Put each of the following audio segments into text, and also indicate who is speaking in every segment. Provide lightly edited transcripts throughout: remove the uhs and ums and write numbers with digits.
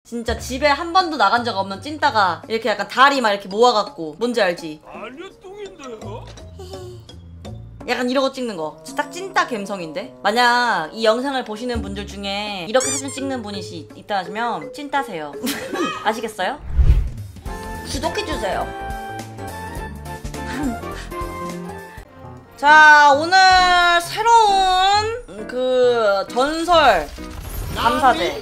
Speaker 1: 진짜 집에 한 번도 나간 적 없는 찐따가 이렇게 약간 다리 막 이렇게 모아갖고 뭔지 알지?
Speaker 2: 아니요 뚱인데요?
Speaker 1: 약간 이러고 찍는 거 딱 찐따 감성인데? 만약 이 영상을 보시는 분들 중에 이렇게 사진 찍는 분이 있다 하시면 찐따세요. 아시겠어요? 구독해주세요. 자, 오늘 새로운 그 전설 감사제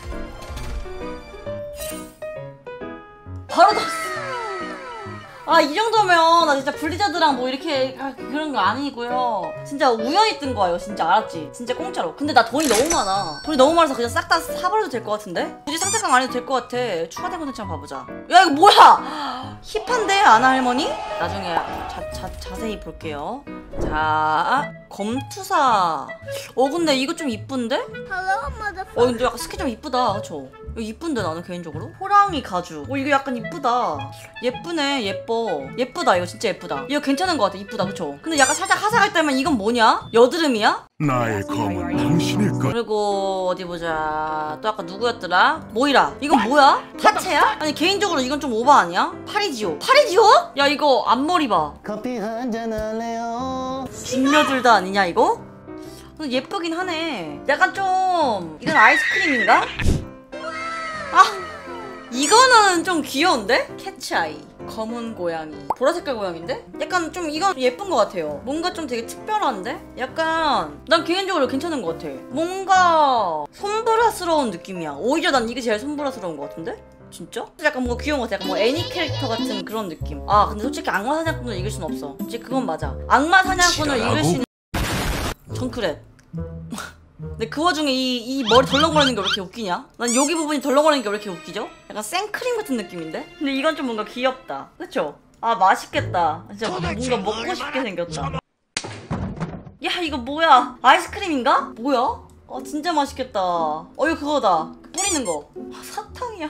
Speaker 1: 바로 떴어. 아, 이 정도면 나 진짜 블리자드랑 뭐 이렇게 그런 거 아니고요. 진짜 우연히 뜬 거예요. 진짜 알았지? 진짜 공짜로. 근데 나 돈이 너무 많아. 돈이 너무 많아서 그냥 싹 다 사버려도 될 것 같은데? 굳이 상태강 안 해도 될 것 같아. 추가된 콘텐츠 한번 봐보자. 야, 이거 뭐야? 힙한데? 아나 할머니? 나중에 자세히 볼게요. 자, 검투사. 근데 이거 좀 이쁜데? 근데 약간 스킨 좀 이쁘다. 그쵸? 이거 이쁜데 나는 개인적으로? 호랑이 가죽. 이거 약간 이쁘다. 예쁘네. 예쁘다. 이거 진짜 예쁘다. 이거 괜찮은 것 같아. 이쁘다. 그쵸? 근데 약간 살짝 하사갈 때면 이건 뭐냐? 여드름이야?
Speaker 2: 나의 검은 당신의 것.
Speaker 1: 그리고 어디 보자. 또 아까 누구였더라? 모이라. 이건 뭐야? 타체야? 아니 개인적으로 이건 좀 오바 아니야? 파리지오. 야, 이거 앞머리 봐.
Speaker 3: 커피 한잔 할래요?
Speaker 1: 중녀들다 아니냐 이거? 예쁘긴 하네. 약간 좀 이건 아이스크림인가? 아, 이거는 좀 귀여운데? 캐치아이. 검은 고양이. 보라색깔 고양인데? 약간 좀 이건 예쁜 것 같아요. 뭔가 좀 되게 특별한데? 약간 난 개인적으로 괜찮은 것 같아. 뭔가 손브라스러운 느낌이야. 오히려 난 이게 제일 손브라스러운 것 같은데? 진짜? 약간 뭔가 귀여운 것 같아. 약간 뭐 애니 캐릭터 같은 그런 느낌. 아, 근데 솔직히 악마 사냥꾼을 이길 순 없어. 솔직히 그건 맞아. 악마 사냥꾼을 이길 수 있는 정크랩. 근데 그 와중에 이 머리 덜렁거리는 게 왜 이렇게 웃기냐? 난 여기 부분이 덜렁거리는 게 왜 이렇게 웃기죠? 약간 생크림 같은 느낌인데? 근데 이건 좀 뭔가 귀엽다. 그쵸? 아, 맛있겠다. 진짜 뭔가 먹고 싶게 생겼다. 야, 이거 뭐야? 아이스크림인가? 뭐야? 진짜 맛있겠다. 이거 그거다. 뿌리는 거. 사탕이야.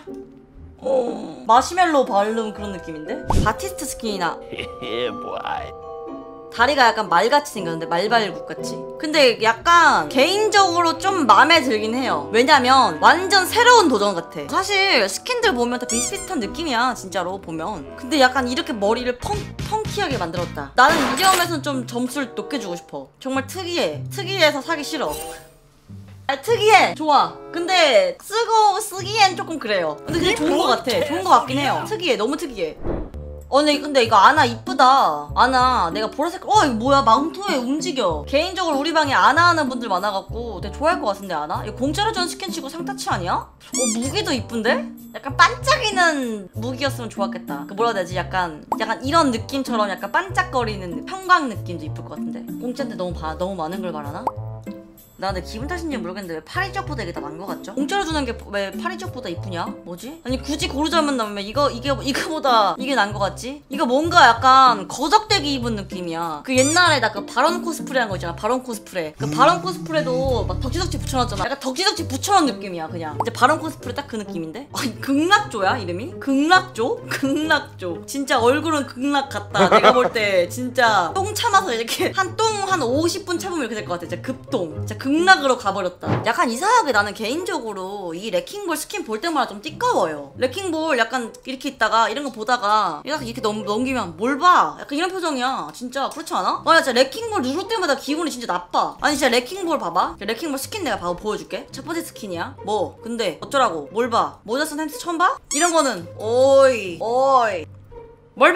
Speaker 1: 마시멜로 바른 그런 느낌인데? 바티스트 스킨이나. 다리가 약간 말같이 생겼는데 말발굽같이. 근데 약간 개인적으로 좀 마음에 들긴 해요. 왜냐면 완전 새로운 도전 같아. 사실 스킨들 보면 다 비슷비슷한 느낌이야 진짜로 보면. 근데 약간 이렇게 머리를 펑키하게 만들었다. 나는 이 점에서는 좀 점수를 높게 주고 싶어. 정말 특이해. 특이해서 사기 싫어. 특이해. 좋아. 근데 쓰기엔 조금 그래요. 근데 그게 좋은 것 같아. 좋은 것 같긴 해요. 특이해. 너무 특이해. 근데 이거 아나 이쁘다. 아나 내가 보라색. 이거 뭐야? 망토에 움직여. 개인적으로 우리 방에 아나 하는 분들 많아갖고 되게 좋아할 것 같은데 아나? 이거 공짜로 준 스킨치고 상타치 아니야? 무기도 이쁜데? 약간 반짝이는 무기였으면 좋았겠다. 그 뭐라 해야 되지? 약간 이런 느낌처럼 약간 반짝거리는 평광 느낌도 이쁠 것 같은데. 공짜인데 너무 많은 걸 말하나? 나 근데 기분 탓인지 모르겠는데 왜 파리 지역보다 이게 더 나은 것 같죠? 공짜로 주는 게 왜 파리 지역보다 이쁘냐? 뭐지? 아니 굳이 고르자면 나면 이거보다 이게 나은 것 같지? 이거 뭔가 약간 거적대기 입은 느낌이야. 그 옛날에 나 그 바론 코스프레 한 거 있잖아. 바론 코스프레. 그 바론 코스프레도 막 덕지덕지 붙여놨잖아. 약간 덕지덕지 붙여놓은 느낌이야 그냥. 이제 바론 코스프레 딱 그 느낌인데? 극락조야 이름이? 극락조? 극락조. 진짜 얼굴은 극락 같다. 내가 볼 때 진짜 똥 참아서 이렇게 한 50분 참으면 이렇게 될 것 같아. 진짜 급똥. 진짜 극락으로 가버렸다. 약간 이상하게 나는 개인적으로 이 레킹볼 스킨 볼 때마다 좀 띠까워요. 레킹볼 약간 이렇게 있다가 이런 거 보다가 약간 이렇게 넘기면 뭘 봐? 약간 이런 표정이야. 진짜 그렇지 않아? 나 진짜 레킹볼 누를 때마다 기분이 진짜 나빠. 아니 진짜 레킹볼 봐봐. 레킹볼 스킨 내가 보여줄게. 첫 번째 스킨이야. 근데 어쩌라고? 뭘 봐? 모자 쓴 햄스 처음 봐? 이런 거는 오이 뭘 봐!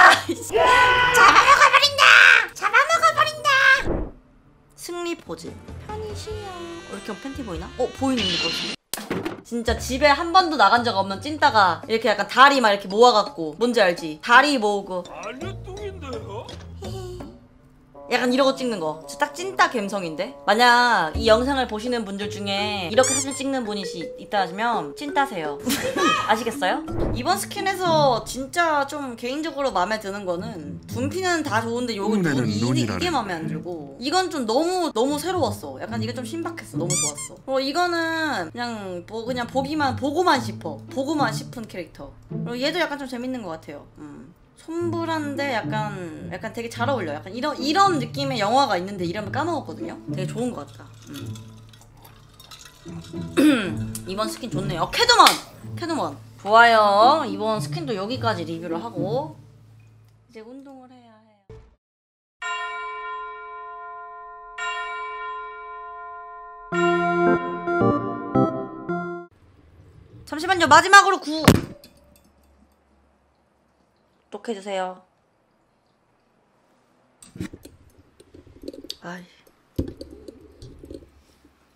Speaker 1: 잡아먹어버린다! 승리 포즈. 편이시여. 이렇게 하면 팬티 보이나? 보이는 거. 진짜 집에 한 번도 나간 적 없는 찐따가 이렇게 약간 다리 막 이렇게 모아갖고 뭔지 알지? 다리 모으고
Speaker 2: 아니요 뚱인데요?
Speaker 1: 약간 이러고 찍는 거. 딱 찐따 감성인데? 만약 이 영상을 보시는 분들 중에 이렇게 사진 찍는 분이 있다 하시면 찐따세요. 아시겠어요? 이번 스킨에서 진짜 좀 개인적으로 마음에 드는 거는 둔피는 다 좋은데 이게 마음에 안 들고 이건 좀 너무 새로웠어. 약간 이게 좀 신박했어. 너무 좋았어. 이거는 그냥 보고만 싶은 캐릭터. 그리고 얘도 약간 좀 재밌는 것 같아요. 손불한데 약간 되게 잘 어울려. 약간 이런 느낌의 영화가 있는데 이름을 까먹었거든요. 되게 좋은 것 같다. 이번 스킨 좋네요. 캐드먼 좋아요. 이번 스킨도 여기까지 리뷰를 하고 이제 운동을 해야 해요. 잠시만요. 마지막으로 구독해주세요. 아이.